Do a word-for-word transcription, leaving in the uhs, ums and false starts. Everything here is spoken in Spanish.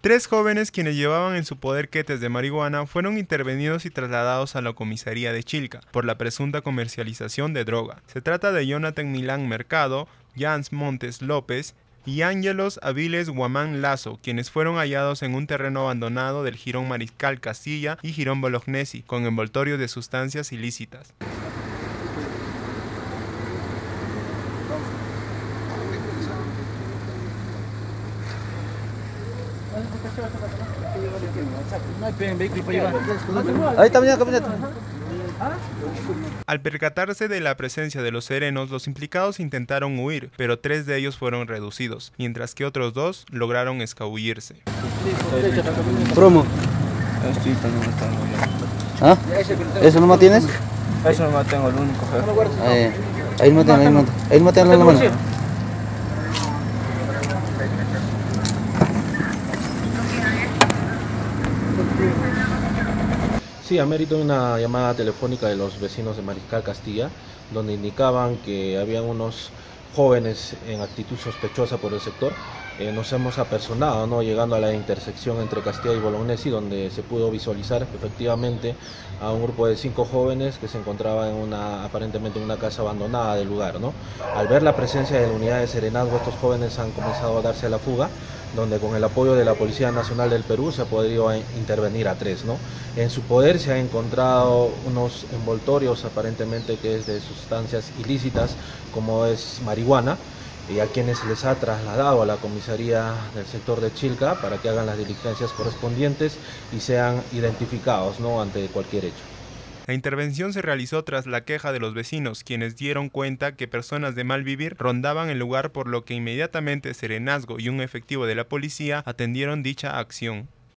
Tres jóvenes quienes llevaban en su poder quetes de marihuana fueron intervenidos y trasladados a la comisaría de Chilca por la presunta comercialización de droga. Se trata de Jonathan Milán Mercado, Jans Montes López y Ángelos Aviles Guamán Lazo, quienes fueron hallados en un terreno abandonado del Jirón Mariscal Castilla y Jirón Bolognesi, con envoltorios de sustancias ilícitas. Ahí está, mira, camioneta. Al percatarse de la presencia de los serenos, los implicados intentaron huir, pero tres de ellos fueron reducidos, mientras que otros dos lograron escabullirse. Promo. ¿Ah? ¿Eso nomás tienes? Eso nomás tengo, el único jefe. Ahí, ahí no tengo, ahí no tengo. Ahí no tengo la mano. Sí, a mérito de una llamada telefónica de los vecinos de Mariscal Castilla, donde indicaban que habían unos jóvenes en actitud sospechosa por el sector, eh, nos hemos apersonado, ¿no? Llegando a la intersección entre Castilla y Bolognesi, donde se pudo visualizar efectivamente a un grupo de cinco jóvenes que se encontraban en una, aparentemente en una casa abandonada del lugar, ¿no? Al ver la presencia de la unidad de serenazgo, estos jóvenes han comenzado a darse a la fuga, donde con el apoyo de la Policía Nacional del Perú se ha podido intervenir a tres, ¿no? En su poder se han encontrado unos envoltorios aparentemente que es de sustancias ilícitas, como es marihuana, y a quienes se les ha trasladado a la comisaría del sector de Chilca para que hagan las diligencias correspondientes y sean identificados, ¿no? Ante cualquier hecho. La intervención se realizó tras la queja de los vecinos, quienes dieron cuenta que personas de mal vivir rondaban el lugar, por lo que inmediatamente Serenazgo y un efectivo de la policía atendieron dicha acción.